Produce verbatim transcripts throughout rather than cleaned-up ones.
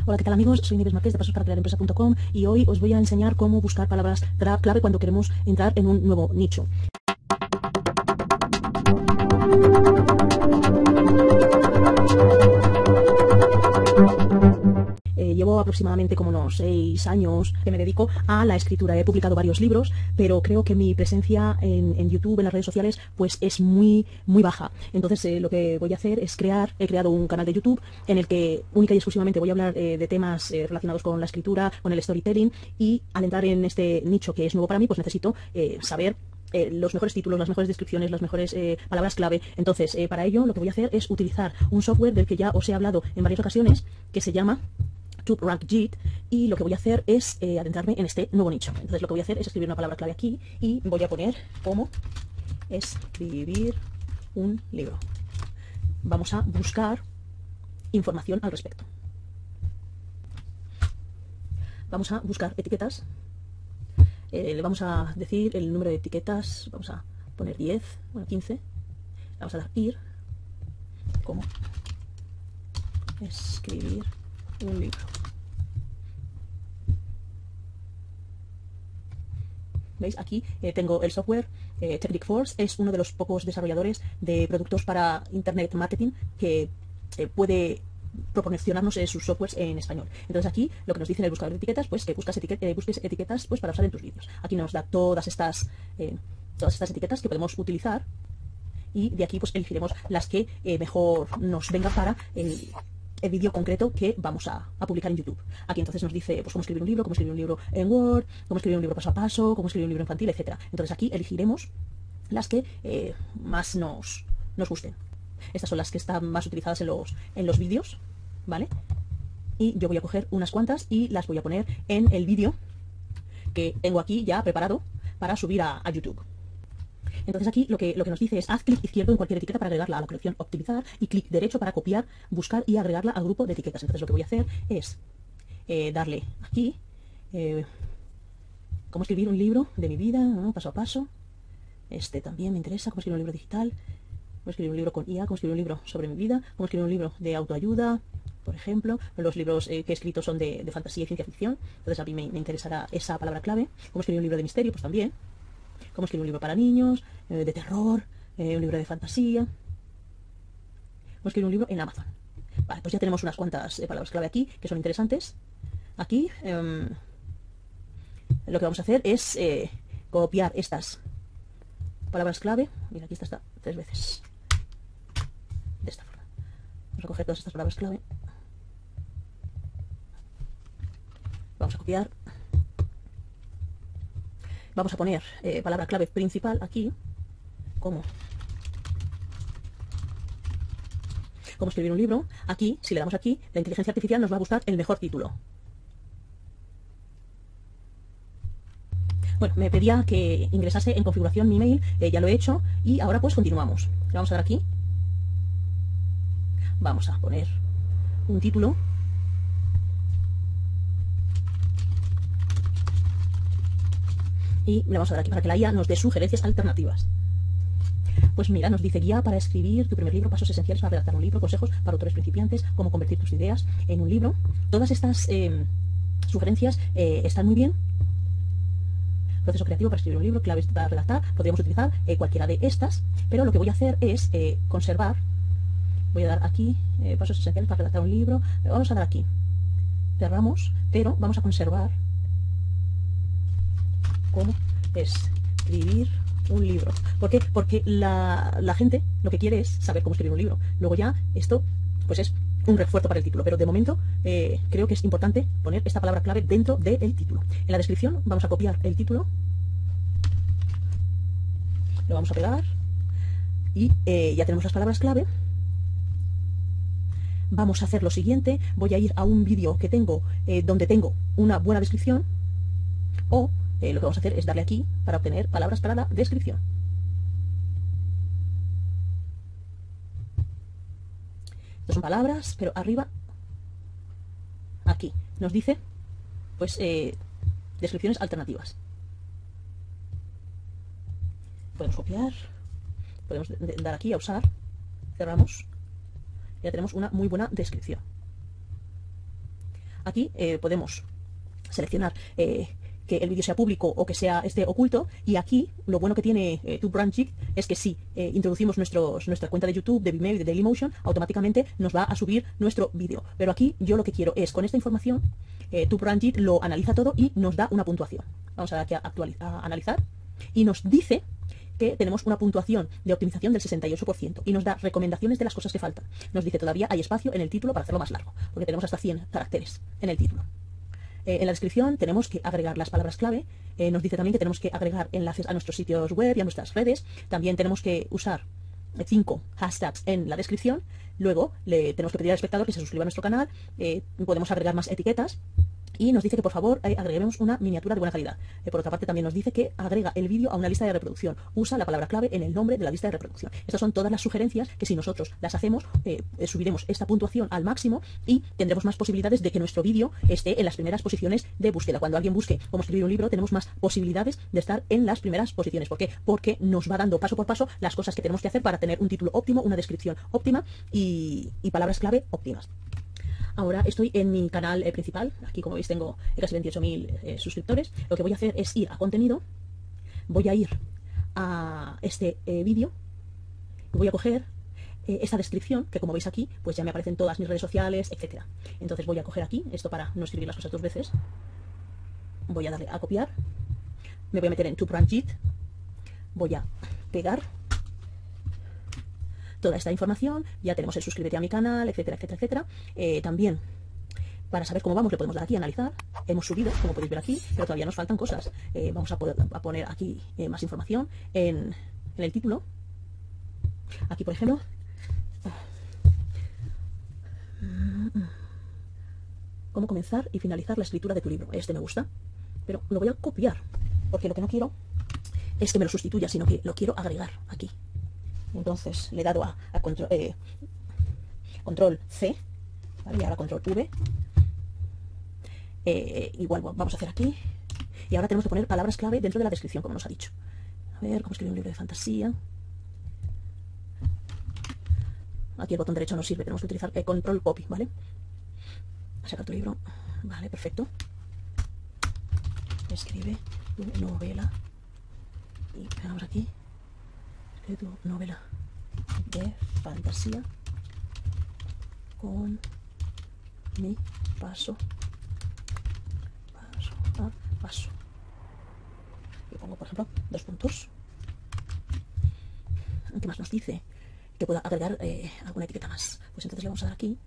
Hola, ¿qué tal amigos? Soy Nieves Marqués de pasos para crear empresa punto com y hoy os voy a enseñar cómo buscar palabras clave cuando queremos entrar en un nuevo nicho. Eh, llevo aproximadamente como unos seis años que me dedico a la escritura. He publicado varios libros, pero creo que mi presencia en, en YouTube, en las redes sociales, pues es muy, muy baja. Entonces eh, lo que voy a hacer es crear, he creado un canal de YouTube en el que única y exclusivamente voy a hablar eh, de temas eh, relacionados con la escritura, con el storytelling, y al entrar en este nicho que es nuevo para mí, pues necesito eh, saber Eh, los mejores títulos, las mejores descripciones, las mejores eh, palabras clave. Entonces, eh, para ello lo que voy a hacer es utilizar un software del que ya os he hablado en varias ocasiones, que se llama TubeRankJit, y lo que voy a hacer es eh, adentrarme en este nuevo nicho. Entonces lo que voy a hacer es escribir una palabra clave aquí y voy a poner como escribir un libro. Vamos a buscar información al respecto. Vamos a buscar etiquetas. Eh, le vamos a decir el número de etiquetas, vamos a poner diez, bueno, quince, vamos a dar ir, como escribir un libro. ¿Veis? Aquí eh, tengo el software eh, Technic Force. Es uno de los pocos desarrolladores de productos para Internet Marketing que eh, puede proporcionarnos eh, sus softwares en español. Entonces aquí lo que nos dice en el buscador de etiquetas, pues que buscas etiquet eh, busques etiquetas pues para usar en tus vídeos. Aquí nos da todas estas eh, todas estas etiquetas que podemos utilizar, y de aquí pues elegiremos las que eh, mejor nos vengan para el, el vídeo concreto que vamos a, a publicar en YouTube. Aquí entonces nos dice pues cómo escribir un libro, cómo escribir un libro en Word, cómo escribir un libro paso a paso, cómo escribir un libro infantil, etcétera. Entonces aquí elegiremos las que eh, más nos, nos gusten. Estas son las que están más utilizadas en los, en los vídeos, ¿vale? Y yo voy a coger unas cuantas y las voy a poner en el vídeo que tengo aquí ya preparado para subir a, a YouTube. Entonces aquí lo que, lo que nos dice es haz clic izquierdo en cualquier etiqueta para agregarla a la colección optimizar y clic derecho para copiar, buscar y agregarla al grupo de etiquetas. Entonces lo que voy a hacer es eh, darle aquí eh, cómo escribir un libro de mi vida, ¿no? Paso a paso. Este también me interesa, cómo escribir un libro digital, cómo escribir un libro con I A, cómo escribir un libro sobre mi vida, cómo escribir un libro de autoayuda, por ejemplo. Los libros eh, que he escrito son de, de fantasía y ciencia ficción, entonces a mí me, me interesará esa palabra clave. Cómo escribir un libro de misterio, pues también. Cómo escribir un libro para niños, eh, de terror, eh, un libro de fantasía. Cómo escribir un libro en Amazon. Vale, pues ya tenemos unas cuantas eh, palabras clave aquí que son interesantes. Aquí eh, lo que vamos a hacer es eh, copiar estas palabras clave. Mira, aquí está, está tres veces. De esta forma. Vamos a coger todas estas palabras clave. Vamos a copiar. Vamos a poner eh, palabra clave principal aquí, como cómo escribir un libro. Aquí, si le damos aquí, la inteligencia artificial nos va a buscar el mejor título. Bueno, me pedía que ingresase en configuración mi email, eh, ya lo he hecho, y ahora pues continuamos. Le vamos a dar aquí. Vamos a poner un título. Y le vamos a dar aquí para que la I A nos dé sugerencias alternativas. Pues mira, nos dice guía para escribir tu primer libro, pasos esenciales para redactar un libro, consejos para autores principiantes, cómo convertir tus ideas en un libro. Todas estas eh, sugerencias eh, están muy bien. Proceso creativo para escribir un libro, claves para redactar. Podríamos utilizar eh, cualquiera de estas, pero lo que voy a hacer es eh, conservar. Voy a dar aquí, eh, pasos esenciales para redactar un libro. Vamos a dar aquí. Cerramos, pero vamos a conservar cómo escribir un libro. ¿Por qué? Porque la, la gente lo que quiere es saber cómo escribir un libro. Luego ya esto pues es un refuerzo para el título, pero de momento eh, creo que es importante poner esta palabra clave dentro del título. En la descripción vamos a copiar el título, lo vamos a pegar y eh, ya tenemos las palabras clave. Vamos a hacer lo siguiente, voy a ir a un vídeo que tengo eh, donde tengo una buena descripción, o Eh, lo que vamos a hacer es darle aquí para obtener palabras para la descripción. Estas son palabras, pero arriba, aquí, nos dice, pues, eh, descripciones alternativas. Podemos copiar, podemos dar aquí a usar, cerramos, ya tenemos una muy buena descripción. Aquí eh, podemos seleccionar eh, que el vídeo sea público o que sea esté oculto, y aquí lo bueno que tiene eh, TubeRanchit es que si eh, introducimos nuestros, nuestra cuenta de YouTube, de Vimeo y de Dailymotion, automáticamente nos va a subir nuestro vídeo. Pero aquí yo lo que quiero es, con esta información, eh, TubeRanchit lo analiza todo y nos da una puntuación. Vamos a, aquí a, a analizar, y nos dice que tenemos una puntuación de optimización del sesenta y ocho por ciento y nos da recomendaciones de las cosas que faltan. Nos dice todavía hay espacio en el título para hacerlo más largo, porque tenemos hasta cien caracteres en el título. Eh, en la descripción tenemos que agregar las palabras clave. Eh, nos dice también que tenemos que agregar enlaces a nuestros sitios web y a nuestras redes. También tenemos que usar cinco hashtags en la descripción. Luego le tenemos que pedir al espectador que se suscriba a nuestro canal. Eh, podemos agregar más etiquetas. Y nos dice que por favor eh, agreguemos una miniatura de buena calidad. Eh, por otra parte también nos dice que agrega el vídeo a una lista de reproducción. Usa la palabra clave en el nombre de la lista de reproducción. Estas son todas las sugerencias que si nosotros las hacemos, eh, eh, subiremos esta puntuación al máximo y tendremos más posibilidades de que nuestro vídeo esté en las primeras posiciones de búsqueda. Cuando alguien busque cómo escribir un libro, tenemos más posibilidades de estar en las primeras posiciones. ¿Por qué? Porque nos va dando paso por paso las cosas que tenemos que hacer para tener un título óptimo, una descripción óptima y, y palabras clave óptimas. Ahora estoy en mi canal eh, principal. Aquí, como veis, tengo casi veintiocho mil eh, suscriptores. Lo que voy a hacer es ir a contenido. Voy a ir a este eh, vídeo. Voy a coger eh, esta descripción, que como veis aquí, pues ya me aparecen todas mis redes sociales, etcétera. Entonces voy a coger aquí, esto para no escribir las cosas dos veces. Voy a darle a copiar. Me voy a meter en TubeRanchit. Voy a pegar toda esta información. Ya tenemos el suscríbete a mi canal, etcétera, etcétera, etcétera. Eh, también, para saber cómo vamos, le podemos dar aquí a analizar. Hemos subido, como podéis ver aquí, pero todavía nos faltan cosas. Eh, vamos a, poder, a poner aquí eh, más información en, en el título. Aquí, por ejemplo, cómo comenzar y finalizar la escritura de tu libro. Este me gusta, pero lo voy a copiar, porque lo que no quiero es que me lo sustituya, sino que lo quiero agregar aquí. Entonces le he dado a, a control, eh, control C, ¿vale? Y ahora control V. Eh, igual vamos a hacer aquí. Y ahora tenemos que poner palabras clave dentro de la descripción, como nos ha dicho. A ver, cómo escribir un libro de fantasía. Aquí el botón derecho no sirve, tenemos que utilizar eh, control copy, ¿vale? Saca tu libro. Vale, perfecto. Escribe tu novela. Y pegamos aquí. Escribe tu novela de fantasía con mi paso paso a paso. Y pongo, por ejemplo, dos puntos. ¿Qué más nos dice? Que pueda agregar eh, alguna etiqueta más. Pues entonces le vamos a dar aquí.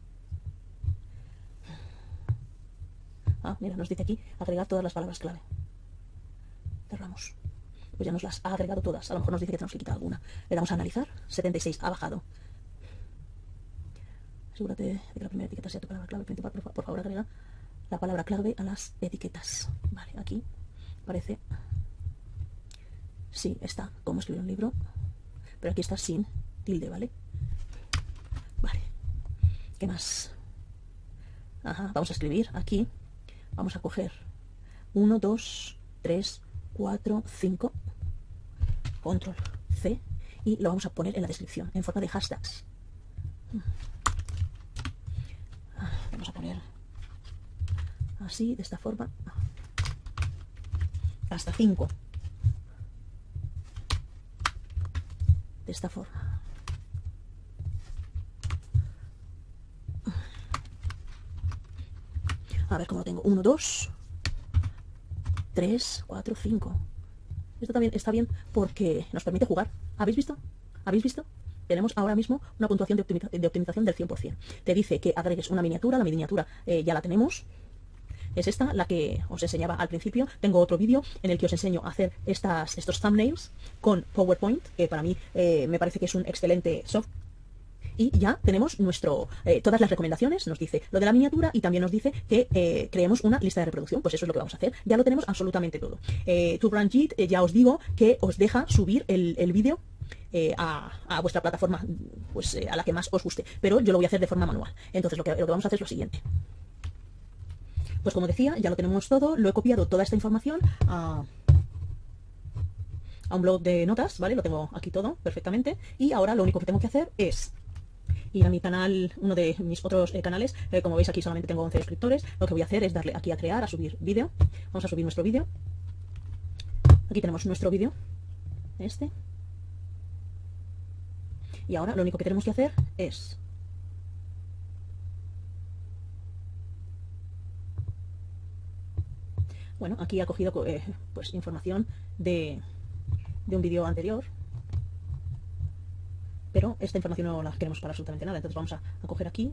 Ah, mira, nos dice aquí agregar todas las palabras clave. Cerramos. Pues ya nos las ha agregado todas. A lo mejor nos dice que tenemos que quitar alguna. Le damos a analizar. setenta y seis ha bajado. Asegúrate de que la primera etiqueta sea tu palabra clave principal. Por, por favor, agrega la palabra clave a las etiquetas. Vale, aquí aparece. Sí, está cómo escribir un libro. Pero aquí está sin tilde, ¿vale? Vale. ¿Qué más? Ajá, vamos a escribir aquí. Vamos a coger uno, dos, tres, cuatro, cinco. Control C. Y lo vamos a poner en la descripción, en forma de hashtags. Vamos a poner así, de esta forma. Hasta cinco. De esta forma. A ver cómo lo tengo. uno, dos, tres, cuatro, cinco. Esto también está bien porque nos permite jugar. ¿Habéis visto? ¿Habéis visto? Tenemos ahora mismo una puntuación de, optimiza de optimización del cien por cien. Te dice que agregues una miniatura. La miniatura eh, ya la tenemos. Es esta, la que os enseñaba al principio. Tengo otro vídeo en el que os enseño a hacer estas, estos thumbnails con PowerPoint, que para mí eh, me parece que es un excelente software. Y ya tenemos nuestro eh, todas las recomendaciones, nos dice lo de la miniatura y también nos dice que eh, creemos una lista de reproducción. Pues eso es lo que vamos a hacer, ya lo tenemos absolutamente todo. eh, TubeRanchit, eh, ya os digo que os deja subir el, el vídeo eh, a, a vuestra plataforma, pues eh, a la que más os guste, pero yo lo voy a hacer de forma manual. Entonces lo que, lo que vamos a hacer es lo siguiente. Pues como decía, ya lo tenemos todo, lo he copiado toda esta información a... a un blog de notas, ¿vale? Lo tengo aquí todo perfectamente y ahora lo único que tengo que hacer es y a mi canal, uno de mis otros eh, canales, eh, como veis aquí solamente tengo once suscriptores, lo que voy a hacer es darle aquí a crear, a subir vídeo. Vamos a subir nuestro vídeo. Aquí tenemos nuestro vídeo, este. Y ahora lo único que tenemos que hacer es bueno, aquí ha cogido eh, pues información de, de un vídeo anterior, pero esta información no la queremos para absolutamente nada, entonces vamos a, a coger aquí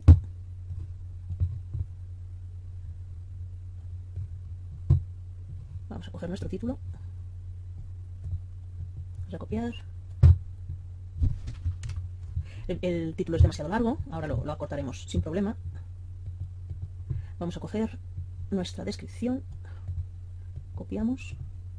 vamos a coger nuestro título, vamos a copiar. El, el título es demasiado largo, ahora lo, lo acortaremos sin problema. Vamos a coger nuestra descripción, copiamos,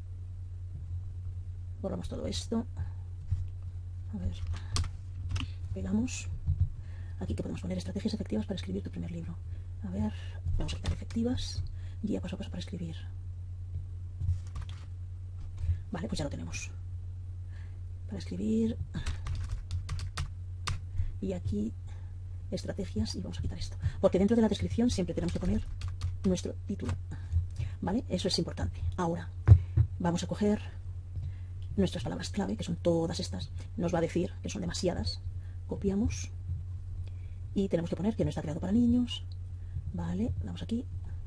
borramos todo esto, a ver, pegamos. Aquí que podemos poner estrategias efectivas para escribir tu primer libro. A ver, vamos a quitar efectivas, guía paso a paso para escribir. Vale, pues ya lo tenemos. Para escribir. Y aquí estrategias, y vamos a quitar esto, porque dentro de la descripción siempre tenemos que poner nuestro título, ¿vale? Eso es importante. Ahora vamos a coger nuestras palabras clave, que son todas estas, nos va a decir que son demasiadas, copiamos y tenemos que poner que no está creado para niños, ¿vale? Damos aquí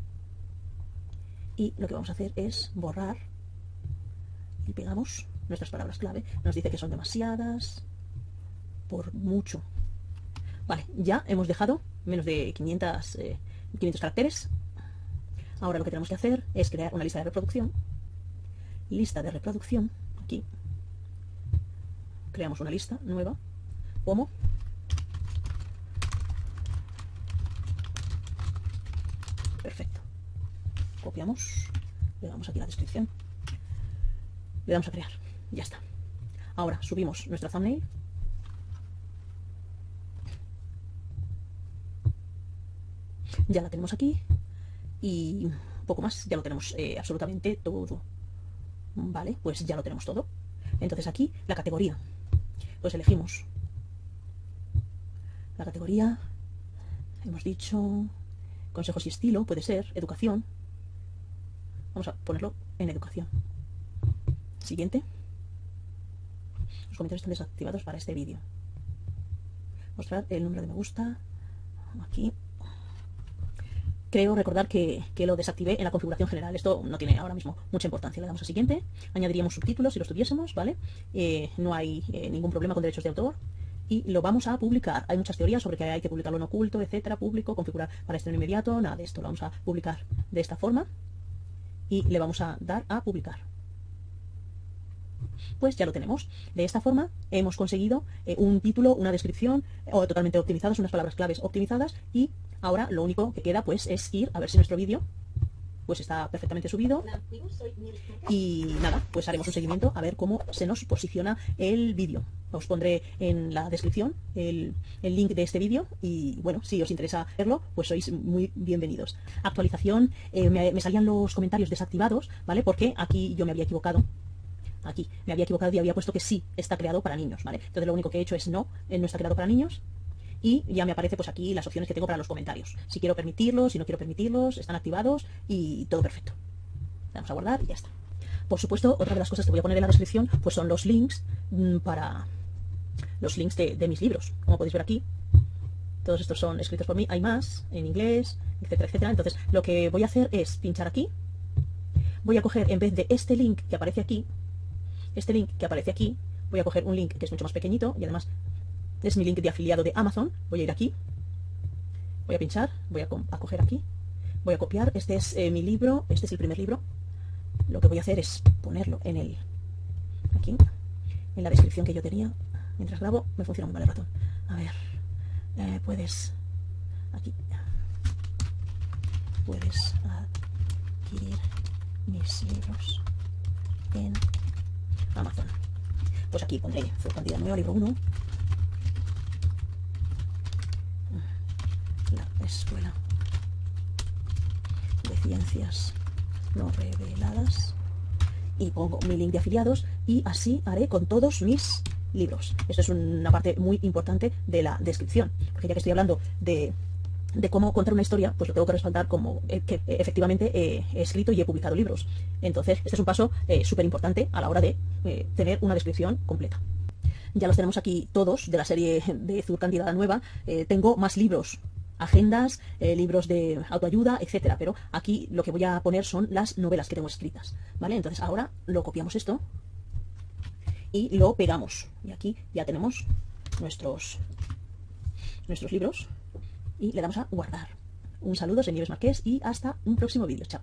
y lo que vamos a hacer es borrar y pegamos nuestras palabras clave, nos dice que son demasiadas por mucho. Vale, ya hemos dejado menos de quinientos, eh, quinientos caracteres. Ahora lo que tenemos que hacer es crear una lista de reproducción. Lista de reproducción, aquí. Creamos una lista nueva, como perfecto. Copiamos, le damos aquí la descripción, le damos a crear, ya está. Ahora subimos nuestra thumbnail. Ya la tenemos aquí y poco más, ya lo tenemos eh, absolutamente todo. Vale, pues ya lo tenemos todo. Entonces aquí la categoría, pues elegimos la categoría, hemos dicho consejos y estilo, puede ser educación. Vamos a ponerlo en educación. Siguiente. Los comentarios están desactivados para este vídeo. Mostrar el número de me gusta aquí. Creo recordar que, que lo desactivé en la configuración general. Esto no tiene ahora mismo mucha importancia. Le damos a siguiente. Añadiríamos subtítulos si los tuviésemos, ¿vale? Eh, no hay eh, ningún problema con derechos de autor. Y lo vamos a publicar. Hay muchas teorías sobre que hay que publicarlo en oculto, etcétera, público, configurar para estreno inmediato. Nada de esto. Lo vamos a publicar de esta forma. Y le vamos a dar a publicar. Pues ya lo tenemos. De esta forma hemos conseguido eh, un título, una descripción eh, totalmente optimizadas, unas palabras claves optimizadas, y ahora lo único que queda pues es ir a ver si nuestro vídeo pues está perfectamente subido. Y nada, pues haremos un seguimiento a ver cómo se nos posiciona el vídeo. Os pondré en la descripción el, el link de este vídeo y bueno, si os interesa verlo, pues sois muy bienvenidos. Actualización, eh, me, me salían los comentarios desactivados, ¿vale? Porque aquí yo me había equivocado. Aquí me había equivocado y había puesto que sí está creado para niños, ¿vale? Entonces lo único que he hecho es no, no está creado para niños. Y ya me aparece pues aquí las opciones que tengo para los comentarios. Si quiero permitirlos, si no quiero permitirlos, están activados y todo perfecto. Vamos a guardar y ya está. Por supuesto, otra de las cosas que voy a poner en la descripción pues son los links mmm, para los links de, de mis libros. Como podéis ver aquí, todos estos son escritos por mí. Hay más en inglés, etcétera, etcétera. Entonces lo que voy a hacer es pinchar aquí. Voy a coger, en vez de este link que aparece aquí, este link que aparece aquí, voy a coger un link que es mucho más pequeñito y además es mi link de afiliado de Amazon. Voy a ir aquí, voy a pinchar, voy a, a coger aquí, voy a copiar. Este es eh, mi libro, este es el primer libro. Lo que voy a hacer es ponerlo en el, aquí, en la descripción que yo tenía. Mientras grabo, me funciona muy mal el ratón. A ver, eh, puedes, aquí, puedes adquirir mis libros en Amazon. Pues aquí pondré cantidad nueva, libro uno. La escuela de ciencias no reveladas. Y pongo mi link de afiliados y así haré con todos mis libros. Esto es una parte muy importante de la descripción, porque ya que estoy hablando de, de cómo contar una historia, pues lo tengo que respaldar como eh, que efectivamente eh, he escrito y he publicado libros. Entonces, este es un paso eh, súper importante a la hora de eh, tener una descripción completa. Ya los tenemos aquí todos de la serie de Zur Candidata Nueva. Eh, tengo más libros, agendas, eh, libros de autoayuda, etcétera. Pero aquí lo que voy a poner son las novelas que tengo escritas, ¿vale? Entonces ahora lo copiamos esto y lo pegamos. Y aquí ya tenemos nuestros, nuestros libros y le damos a guardar. Un saludo, soy Nieves Marqués y hasta un próximo vídeo. Chao.